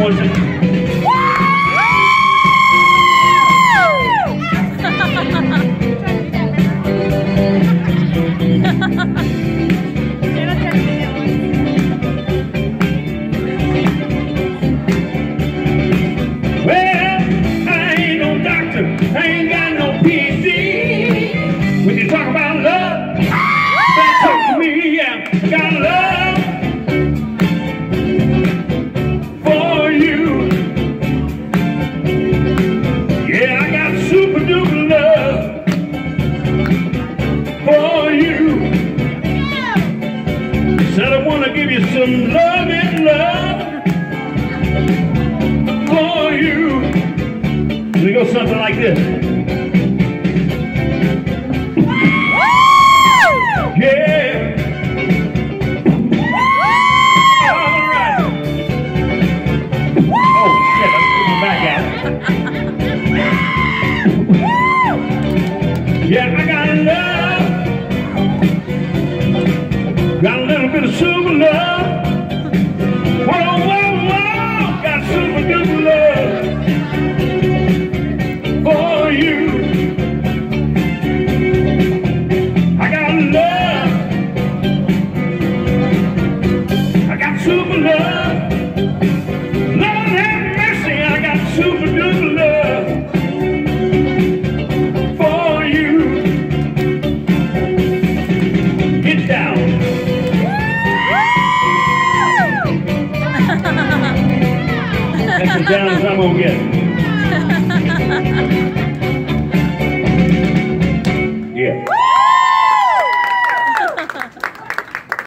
I ain't got no PhD. When you talk about love, better talk to me. Yeah, I got love for you. Yeah, I got super duper love for you. Said I wanna give you some love and love for you. We go something like this. Yeah. All right. Oh shit, let's put my back out. Yeah, I got love. Got a little bit of super love. Whoa, whoa, whoa. Got super duper love for you. I got love. I got super love. Lord have mercy, I got super duper love for you. Get down. That's as down as I'm gonna get.